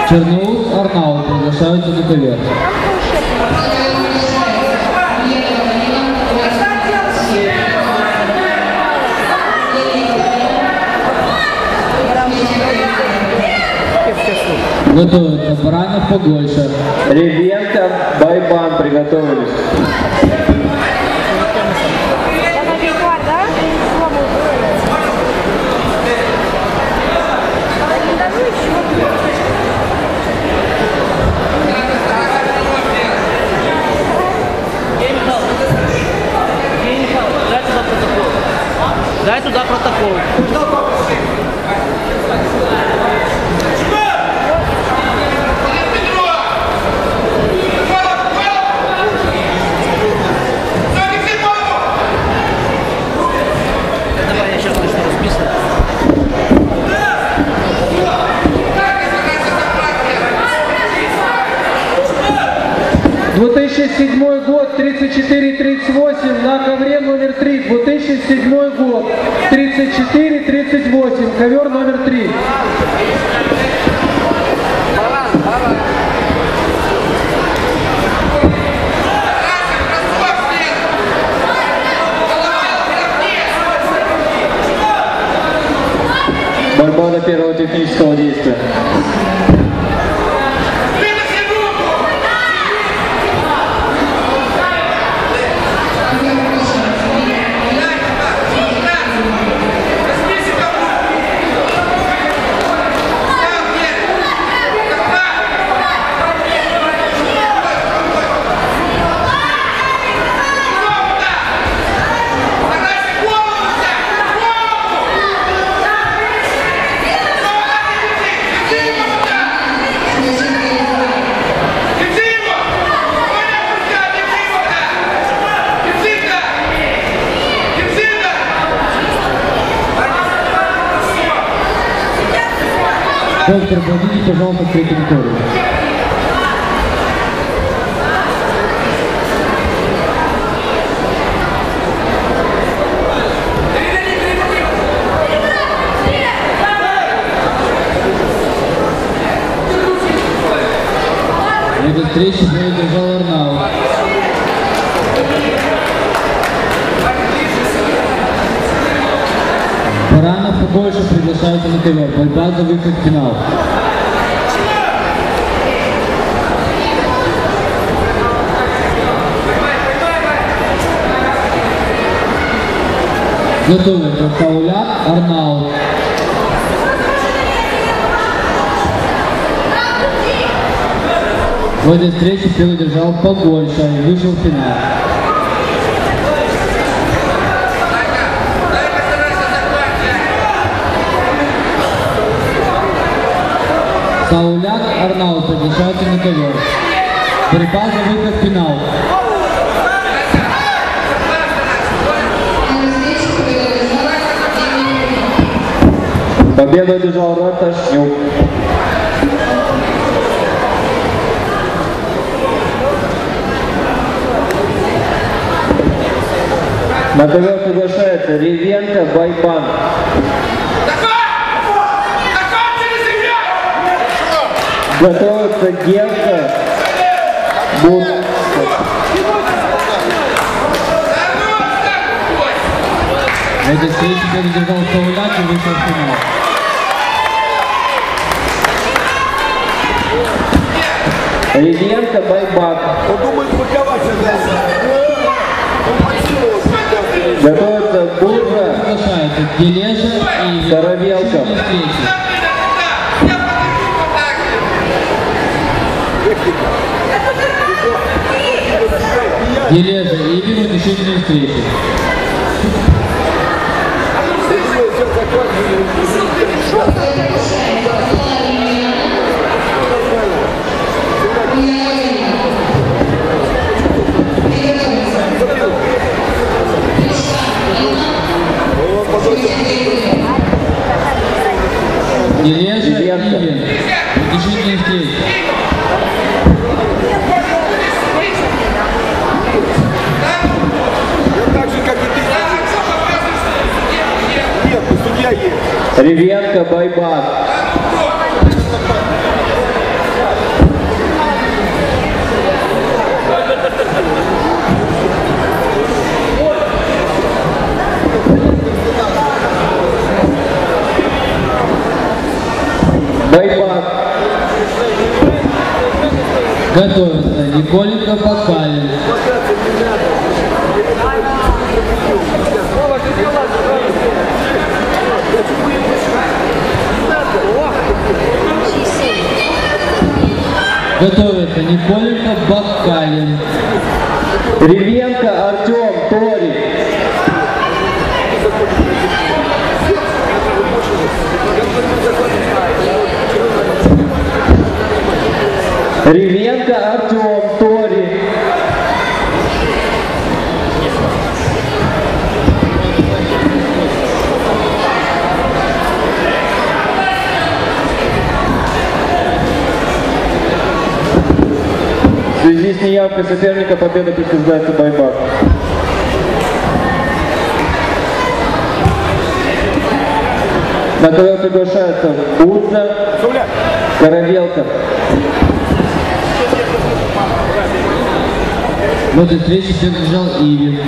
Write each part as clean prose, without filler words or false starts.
Черноус, Арнаут приглашаются на ковер. Готовятся Баранов, Погольша. Ревенко, Байбан приготовились. Дай туда протокол. Давай, я сейчас начну расписывать. «2007 год, 34-38, на ковре номер 3. 2007 год, 34-38, ковер номер 3. Борьба до первого технического действия. Доктор, подойдите, пожалуйста, к третьему туру. В этой встрече выдержал Арнаут. Баранов и Погольша приглашаются на ковер. Борьба за выход в финал. Готовятся Сауляк, Арнаут. В этой встрече первый держал Погольша и вышел в финал. Сауляк, Арнаут приглашаются на ковер. Борьба за выход в финал. Победу одержал Раташнюк. На ковер приглашается Ревенко, Байбан. Готовится Генка, Бут. В этой встрече держал Сауляк и вышел в финал. Ревенко, Байбак. Готовится Буржа, Приглашаются Гележа и Коровелка. Гележа и Ивин в решительной встрече. Гележа и Ивин в решительной встрече. Ревенко, Байбак. Байбак. Готовится Николенко Бакалин. Готовится Николенко Бакалин. Ревенко Артем Тори. Ревенко Артем Тори. В связи с неявкой соперника победа присуждается Байбак. На ковер приглашается Будза, Каравелка. В этой встрече держал Ивин.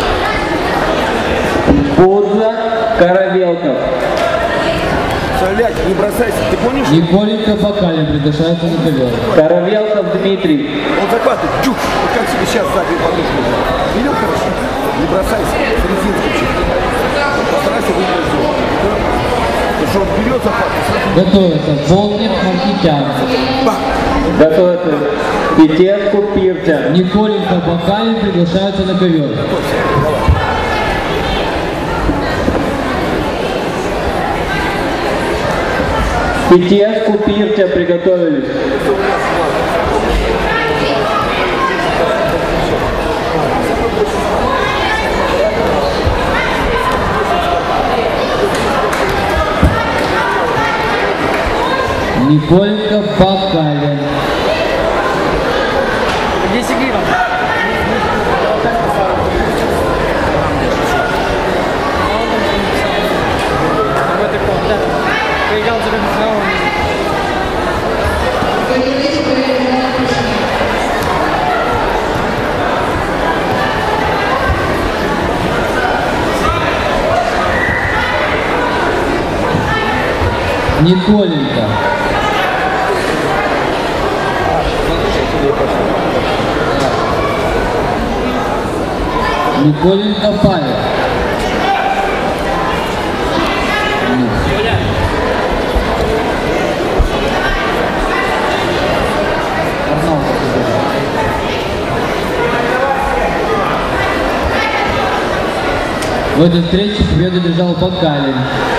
Будза, Каравелка. Солять, не бросайся, ты помнишь? Николенко Бакалин приглашается на ковер. Каравелков Дмитрий. Он захватывает, чук, вот как себе сейчас забил подушку. Видел хорошо? Не бросайся, с резинкой чуть. Постарайся выиграть зону. Потому что он берет захват, сразу... Готовится Волнев Маркитян. Готовится Петеску Пиртя. Николенко Бакалин приглашается на ковер. Петеску Пиртя приготовились. Николенко Бакалин. Здесь игриво. Проиграл за раунд. Николенко. Николенко Павел. В этой встрече победу держал Бакалин.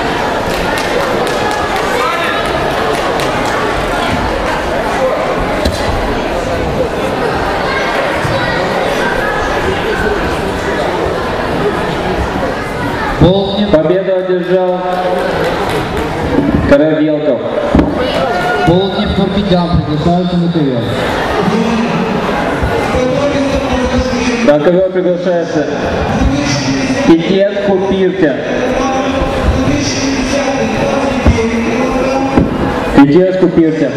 Болтнев. Победу одержал Каравелков. Болтнев Маркитян приглашаются на ковер. На ковер приглашается Петеску Пиртя. Петеску Пиртя.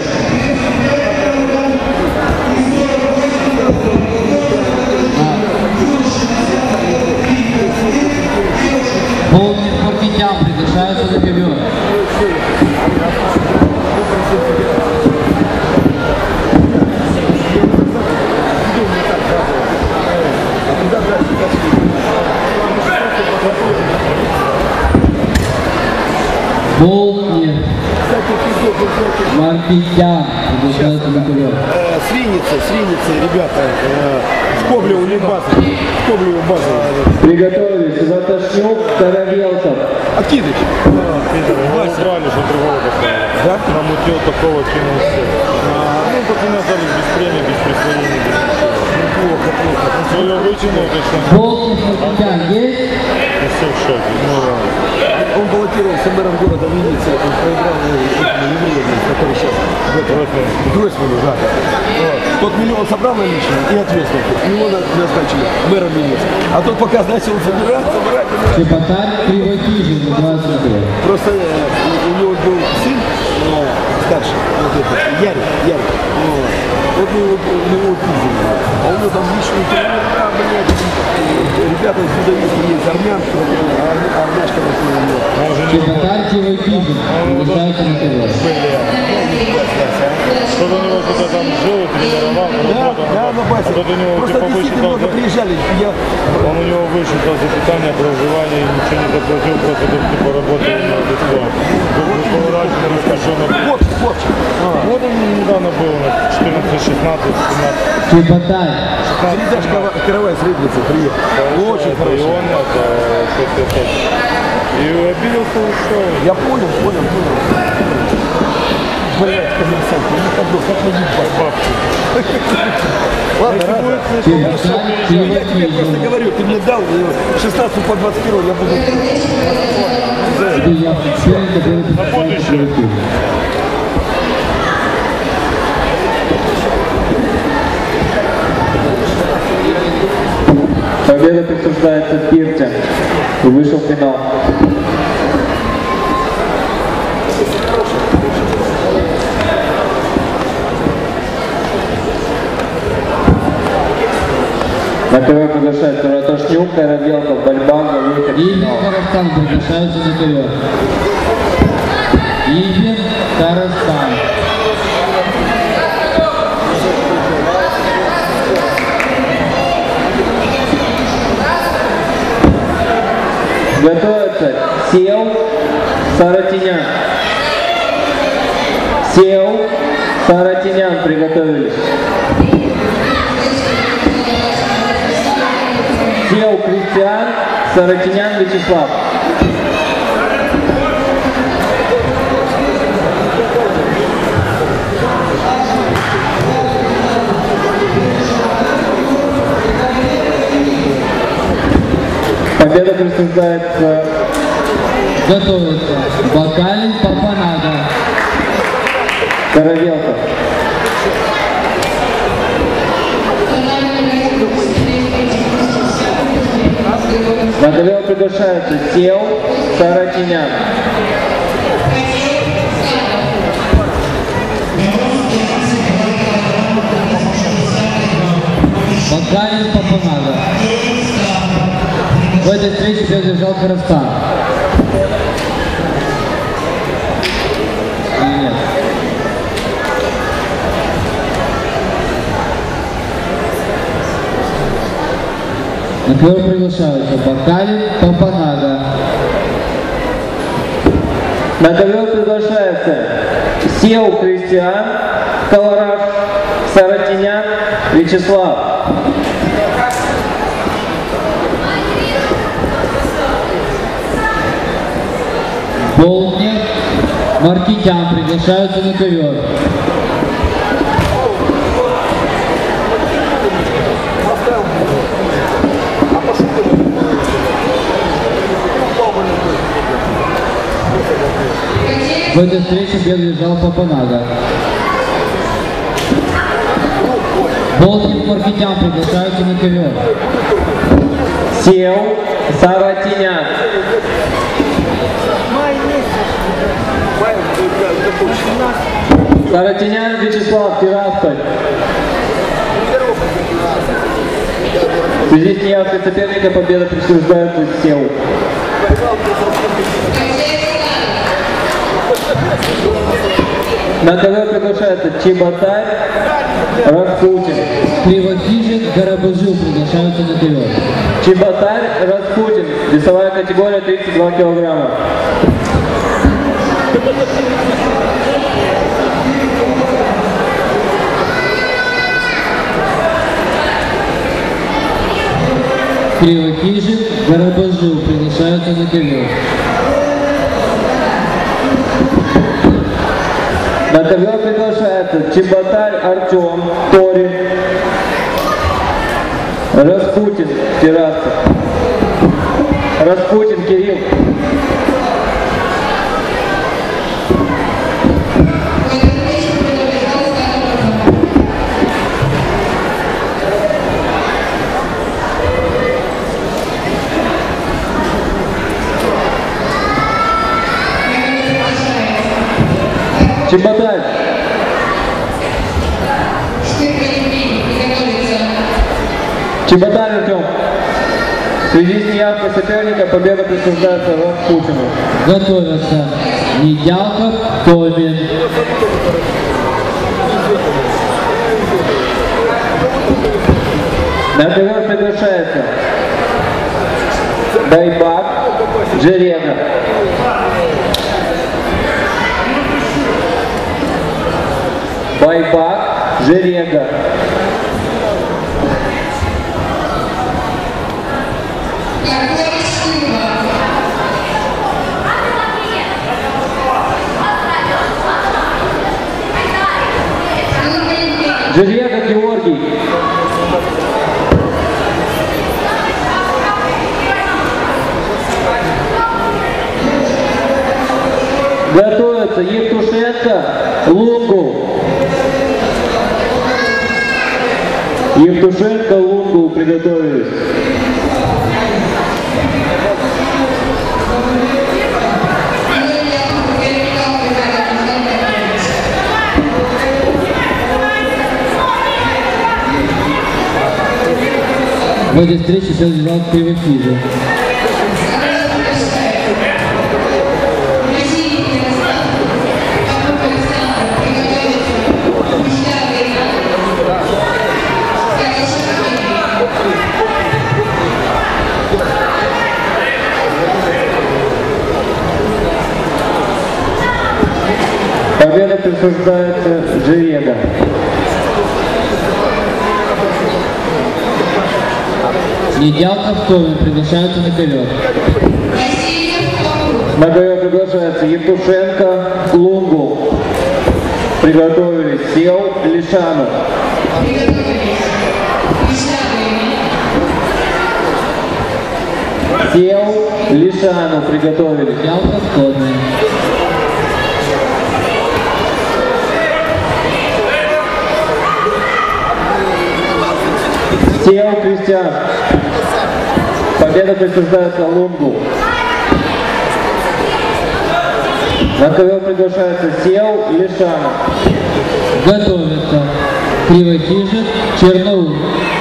Болтнев Маркитян приглашаются на ковер. Болтнев Маркитян приглашаются на ковер. Свинницы, ребята. В Коблеву не база. В Коблеву база. Приготовились. Затошнюк, Каравелков. Акидыч. Убрали же другого такого. Да? Намутил такого, кинул все. Ну, пацаны остались без премии, без присвоения. Плохо. Он ее вытянул, точно. Болтнев Маркитян есть? И все в шоке. Ну, Он баллотировался мэром города Винницы, он проиграл еврея, который сейчас в Гройсмане, да. Вот. Тот миллион собрал налично и ответствовал. Его назначили мэром Винницы. А тот пока начал собирать. Чеботарь Кривокижин называется на ковер. Просто у него был сын старший, вот этот, Ярик. Вот мы его пиздили. А у него там личный тренер, ребята из Будависта есть, армянка, армяшка такая. Чеботарь Кривокижин приглашаются на ковер. Что-то у него что-то там жил, тренировал, работал. Да, на базе. А тут у него Просто типа действительно много высчитал, приезжали. он у него высчитал за питание, проживание, ничего не заплатил, просто тут типа работал у него бесплатно. Полурачно раскошенно. Вот. Вот он недавно был, на 14, 16, 17. Чеботарь. Середяш Каравай с Рыбницы приехал. Очень И хороший. он это, что-то. И обиделся, ушел. Я понял. Блядь, коммерсант, я не ходу, как вы Ладно, рада. Я тебе просто говорю, ты мне дал 16 по 21, я буду... На будущее. Победа присуждается Пирте и вышел в финал. На ковер приглашается Ратошнюк, Каравелков, Бальбанга, выход в Ивин финал. Казахстан приглашаются на ковер. Ивин Казахстан. Готовится Сел, Саратинян. Сел, Саратинян приготовились. Сел Кристиан, Саратинян Вячеслав. Победа присуждается Готовится Бакалин Папанага. Каравелков. На ковер приглашается Сел, Саратинян. Бакалин Папанага. В этой встрече держал Казахстан. Или нет? На ковер приглашаются Бакалин Папанага. На ковер приглашается Сел Кристиан, Колораж, Саратинян Вячеслав. Болтник, Маркитян приглашаются на ковер. В этой встрече белый держал Папанага. Болтник, Маркитян приглашаются на ковер. Сел, Саратинян. Саратинян Вячеслав, Тирасполь. В связи с неявкой соперника победа присуждается Сел. На ковер приглашается Чеботарь, Распутин. Кривохижин, Гарабажил приглашаются на ковер. Чеботарь, Распутин. Весовая категория 32 килограмма. Кривохижин, Гарабажил приглашаются на ковер. На ковер приглашается Чеботарь Артем, Торин. Распутин, Терраса. Распутин Кирилл. Чеботарь. Чеботарь Артем. В связи с неявкой соперника победа присуждается Распутину. Готовятся Недялков, Томин. На ковер приглашается Байбак Джерега. Байбак Жерега. Жерега Георгий. Готовится Евтушенко Лунгу. Евтушенко Лунгу приготовились. В этой встрече сейчас держал Кривохижин. Победа присуждается Жерега. Недялков Томин приглашаются на ковер. На ковер приглашается Евтушенко Лунгу. Приготовились. Сел Лишану. Сел Лишану приготовились. Недялков Томин. Сел Кристиан. Победа присуждается Лунгу. На ковер приглашается Сел Лишану. Готовится Кривохижин Черноур.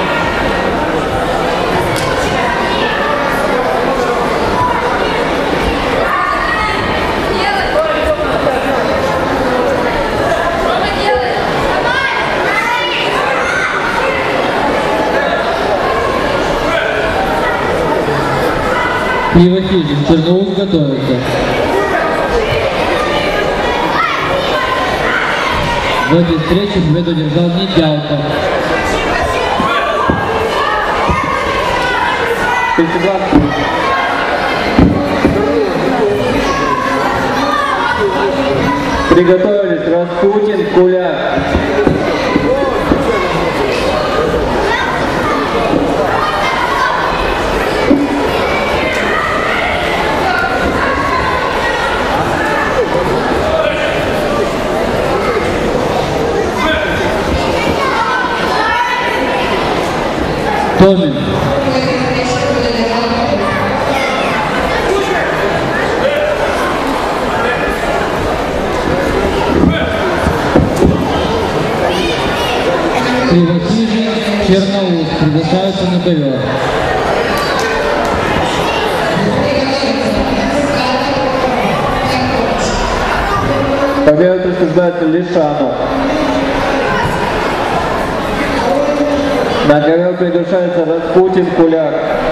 Кривохижин Черноур готовится. В этой встрече победу держал Недялков. 32. Приготовились Распутин Куляк. Томин. Кривохижин Черноур приглашаются на ковер. Победа присуждается Лишану. На ковер приглашается Распутин Куляк.